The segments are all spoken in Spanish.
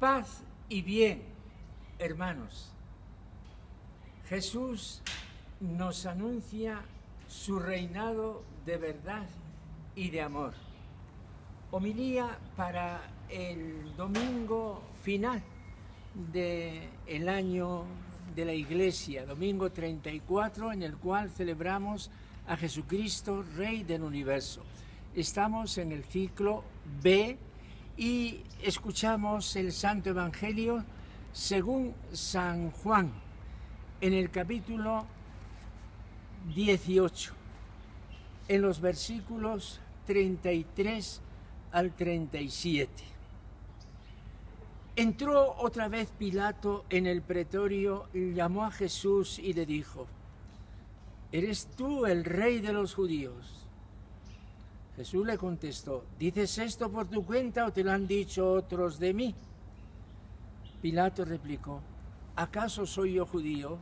Paz y bien, hermanos. Jesús nos anuncia su reinado de verdad y de amor. Homilía para el domingo final del año de la Iglesia, domingo 34, en el cual celebramos a Jesucristo, Rey del Universo. Estamos en el ciclo B y escuchamos el Santo Evangelio según San Juan, en el capítulo 18, en los versículos 33 al 37. Entró otra vez Pilato en el pretorio, llamó a Jesús y le dijo: ¿Eres tú el rey de los judíos? Jesús le contestó: ¿Dices esto por tu cuenta o te lo han dicho otros de mí? Pilato replicó: ¿Acaso soy yo judío?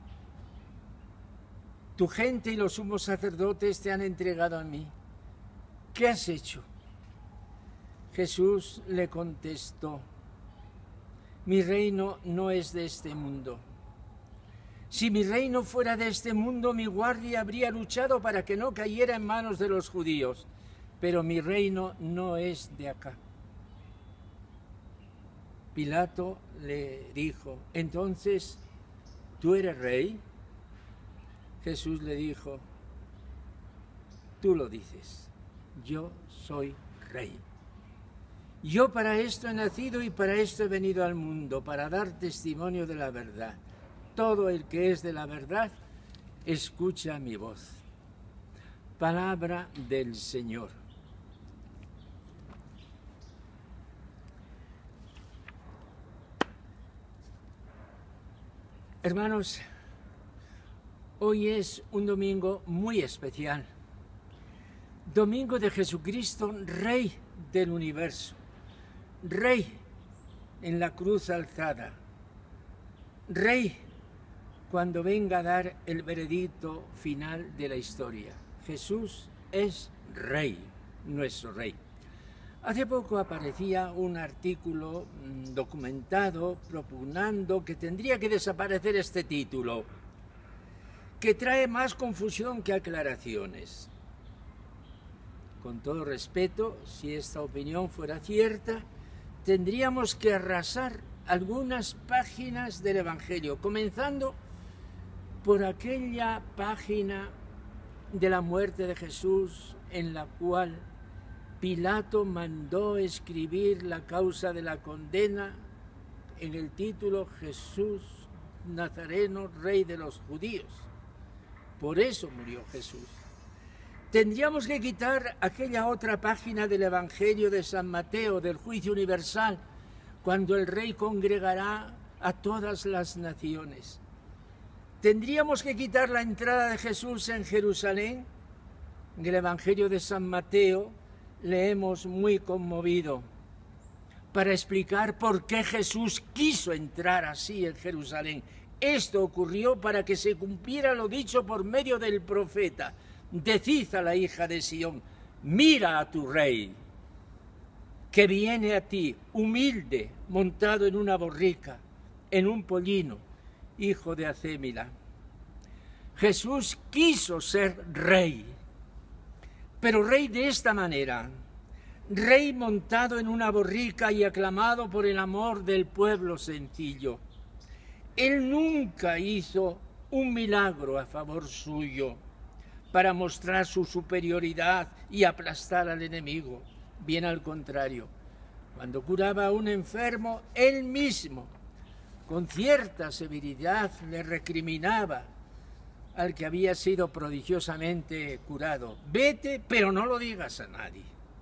Tu gente y los sumos sacerdotes te han entregado a mí. ¿Qué has hecho? Jesús le contestó: mi reino no es de este mundo. Si mi reino fuera de este mundo, mi guardia habría luchado para que no cayera en manos de los judíos, pero mi reino no es de acá. Pilato le dijo: ¿entonces tú eres rey? Jesús le dijo: tú lo dices, yo soy rey. Yo para esto he nacido y para esto he venido al mundo, para dar testimonio de la verdad. Todo el que es de la verdad, escucha mi voz. Palabra del Señor. Hermanos, hoy es un domingo muy especial. Domingo de Jesucristo, Rey del Universo. Rey en la cruz alzada, Rey cuando venga a dar el veredicto final de la historia. Jesús es Rey, nuestro Rey. Hace poco aparecía un artículo documentado propugnando que tendría que desaparecer este título, que trae más confusión que aclaraciones. Con todo respeto, si esta opinión fuera cierta, tendríamos que arrasar algunas páginas del Evangelio, comenzando por aquella página de la muerte de Jesús en la cual Pilato mandó escribir la causa de la condena en el título: Jesús Nazareno, Rey de los Judíos. Por eso murió Jesús. Tendríamos que quitar aquella otra página del Evangelio de San Mateo, del juicio universal, cuando el Rey congregará a todas las naciones. Tendríamos que quitar la entrada de Jesús en Jerusalén. En el Evangelio de San Mateo leemos muy conmovido para explicar por qué Jesús quiso entrar así en Jerusalén. Esto ocurrió para que se cumpliera lo dicho por medio del profeta: decid a la hija de Sión, mira a tu rey, que viene a ti, humilde, montado en una borrica, en un pollino, hijo de Acémila. Jesús quiso ser rey, pero rey de esta manera: rey montado en una borrica y aclamado por el amor del pueblo sencillo. Él nunca hizo un milagro a favor suyo para mostrar su superioridad y aplastar al enemigo. Bien al contrario, cuando curaba a un enfermo, él mismo, con cierta severidad, le recriminaba al que había sido prodigiosamente curado: vete, pero no lo digas a nadie.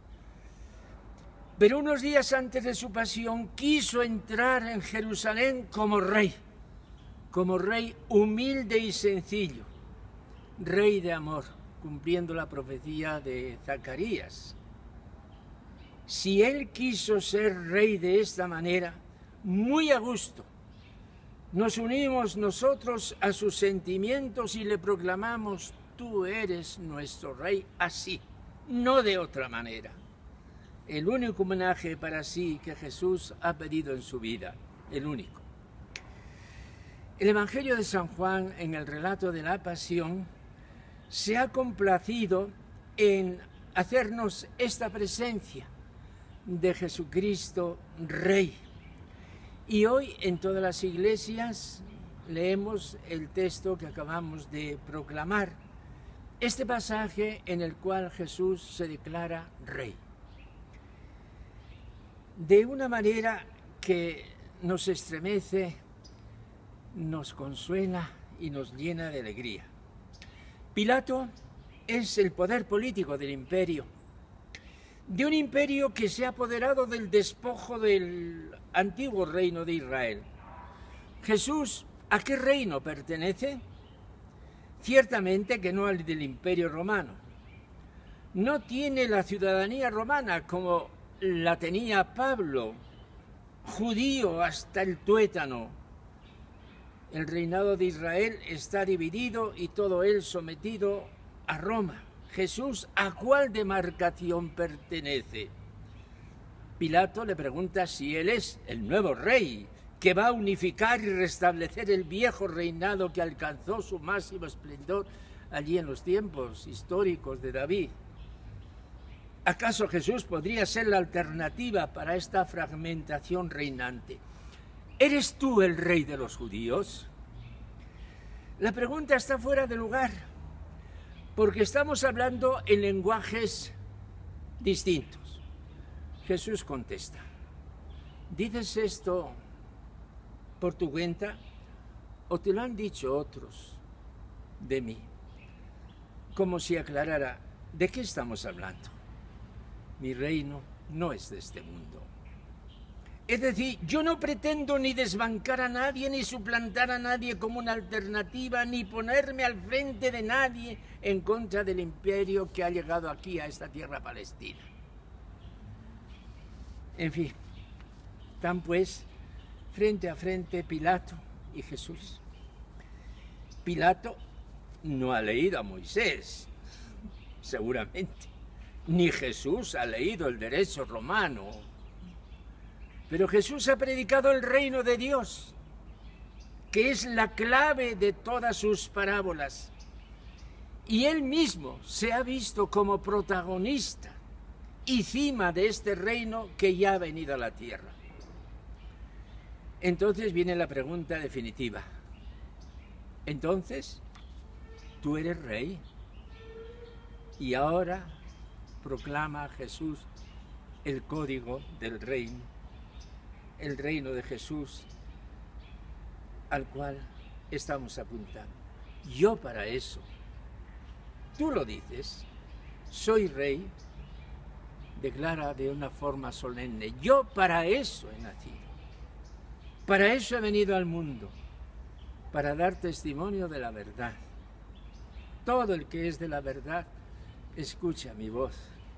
Pero unos días antes de su pasión, quiso entrar en Jerusalén como rey humilde y sencillo, Rey de amor, cumpliendo la profecía de Zacarías. Si él quiso ser rey de esta manera, muy a gusto, nos unimos nosotros a sus sentimientos y le proclamamos: tú eres nuestro rey, así, no de otra manera. el único homenaje para sí que Jesús ha pedido en su vida, el único. El Evangelio de San Juan, en el relato de la Pasión, se ha complacido en hacernos esta presencia de Jesucristo Rey. Y hoy en todas las iglesias leemos el texto que acabamos de proclamar, este pasaje en el cual Jesús se declara Rey. De una manera que nos estremece, nos consuela y nos llena de alegría. Pilato es el poder político del imperio, de un imperio que se ha apoderado del despojo del antiguo reino de Israel. Jesús, ¿a qué reino pertenece? Ciertamente que no al del imperio romano. No tiene la ciudadanía romana como la tenía Pablo, judío hasta el tuétano. El reinado de Israel está dividido y todo él sometido a Roma. Jesús, ¿a cuál demarcación pertenece? Pilato le pregunta si él es el nuevo rey que va a unificar y restablecer el viejo reinado que alcanzó su máximo esplendor allí en los tiempos históricos de David. ¿Acaso Jesús podría ser la alternativa para esta fragmentación reinante? ¿Eres tú el rey de los judíos? La pregunta está fuera de lugar, porque estamos hablando en lenguajes distintos. Jesús contesta, ¿dices esto por tu cuenta o te lo han dicho otros de mí? Como si aclarara, ¿de qué estamos hablando? Mi reino no es de este mundo. Es decir, yo no pretendo ni desbancar a nadie, ni suplantar a nadie como una alternativa, ni ponerme al frente de nadie en contra del imperio que ha llegado aquí a esta tierra palestina. En fin, están pues frente a frente Pilato y Jesús. Pilato no ha leído a Moisés, seguramente, ni Jesús ha leído el derecho romano. Pero Jesús ha predicado el reino de Dios, que es la clave de todas sus parábolas. Y él mismo se ha visto como protagonista y cima de este reino que ya ha venido a la tierra. Entonces viene la pregunta definitiva. Entonces, ¿tú eres rey? Y ahora proclama Jesús el código del reino, el reino de Jesús al cual estamos apuntando. Yo para eso, tú lo dices, soy rey, declara de una forma solemne, yo para eso he nacido, para eso he venido al mundo, para dar testimonio de la verdad. Todo el que es de la verdad, escucha mi voz.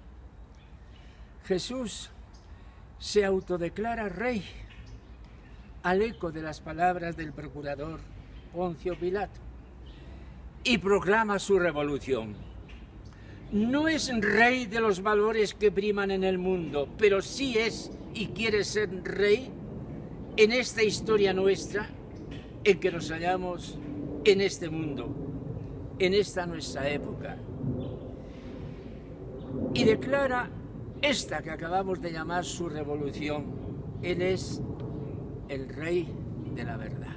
Jesús se autodeclara rey al eco de las palabras del procurador Poncio Pilato y proclama su revolución. No es rey de los valores que priman en el mundo, pero sí es y quiere ser rey en esta historia nuestra en que nos hallamos en este mundo, en esta nuestra época. Y declara esta que acabamos de llamar su revolución. Él es el rey de la verdad.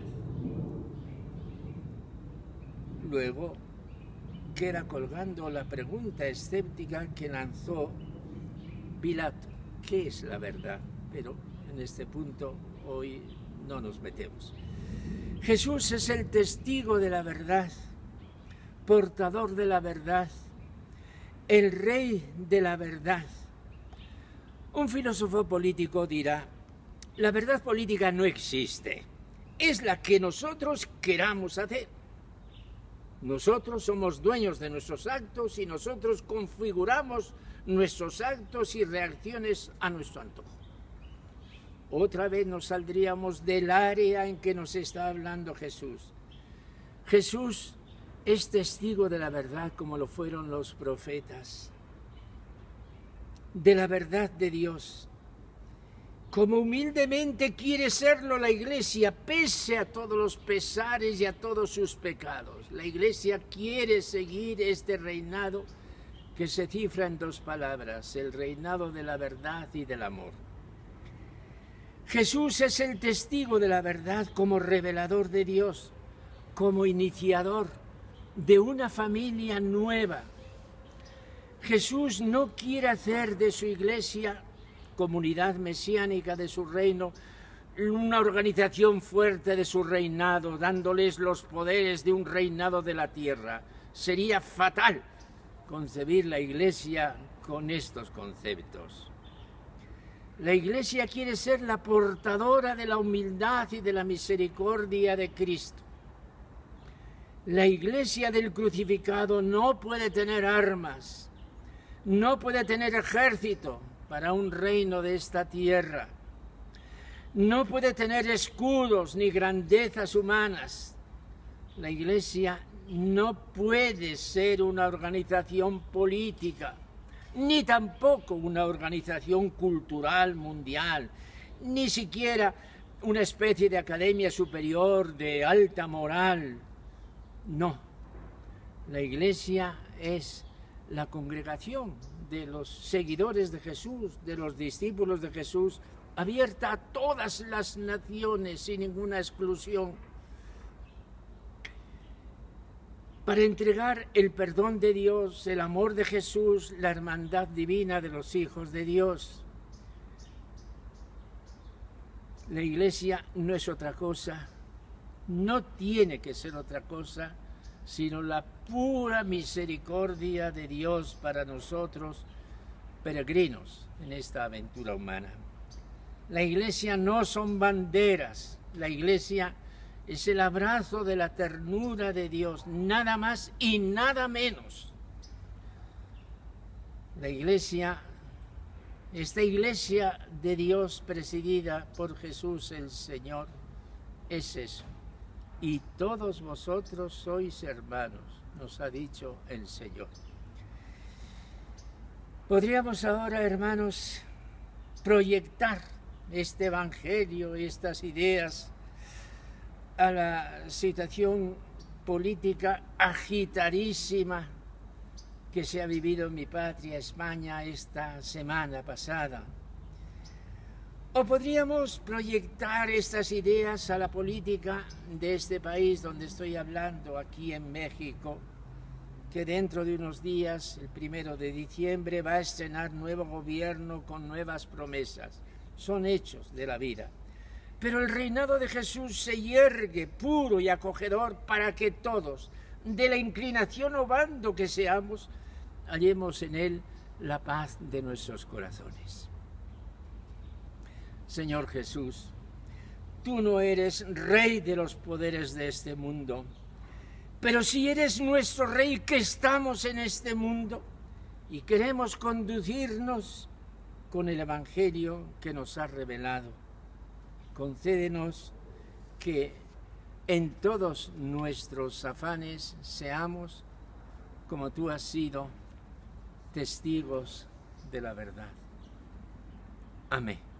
Luego queda colgando la pregunta escéptica que lanzó Pilato. ¿Qué es la verdad? Pero en este punto hoy no nos metemos. Jesús es el testigo de la verdad, portador de la verdad, el rey de la verdad. Un filósofo político dirá, la verdad política no existe, es la que nosotros queramos hacer. Nosotros somos dueños de nuestros actos y nosotros configuramos nuestros actos y reacciones a nuestro antojo. Otra vez nos saldríamos del área en que nos está hablando Jesús. Jesús es testigo de la verdad como lo fueron los profetas. de la verdad de Dios, como humildemente quiere serlo la Iglesia, pese a todos los pesares y a todos sus pecados. La Iglesia quiere seguir este reinado que se cifra en dos palabras: el reinado de la verdad y del amor. Jesús es el testigo de la verdad como revelador de Dios, como iniciador de una familia nueva. Jesús no quiere hacer de su Iglesia, comunidad mesiánica de su reino, una organización fuerte de su reinado, dándoles los poderes de un reinado de la tierra. Sería fatal concebir la Iglesia con estos conceptos. La Iglesia quiere ser la portadora de la humildad y de la misericordia de Cristo. La Iglesia del crucificado no puede tener armas, no puede tener ejército para un reino de esta tierra, no puede tener escudos ni grandezas humanas. La Iglesia no puede ser una organización política, ni tampoco una organización cultural mundial, ni siquiera una especie de academia superior de alta moral. No, la Iglesia es la congregación de los seguidores de Jesús, de los discípulos de Jesús, abierta a todas las naciones sin ninguna exclusión, para entregar el perdón de Dios, el amor de Jesús, la hermandad divina de los hijos de Dios. La Iglesia no es otra cosa, no tiene que ser otra cosa, sino la pura misericordia de Dios para nosotros, peregrinos en esta aventura humana. La Iglesia no son banderas, la Iglesia es el abrazo de la ternura de Dios, nada más y nada menos. La Iglesia, esta Iglesia de Dios presidida por Jesús el Señor, es eso. Y todos vosotros sois hermanos, nos ha dicho el Señor. Podríamos ahora, hermanos, proyectar este evangelio, estas ideas, a la situación política agitadísima que se ha vivido en mi patria, España, esta semana pasada. O podríamos proyectar estas ideas a la política de este país donde estoy hablando, aquí en México, que dentro de unos días, el 1 de diciembre, va a estrenar nuevo gobierno con nuevas promesas. Son hechos de la vida. Pero el reinado de Jesús se yergue puro y acogedor para que todos, de la inclinación o bando que seamos, hallemos en él la paz de nuestros corazones. Señor Jesús, tú no eres rey de los poderes de este mundo, pero sí eres nuestro rey que estamos en este mundo y queremos conducirnos con el evangelio que nos has revelado. Concédenos que en todos nuestros afanes seamos, como tú has sido, testigos de la verdad. Amén.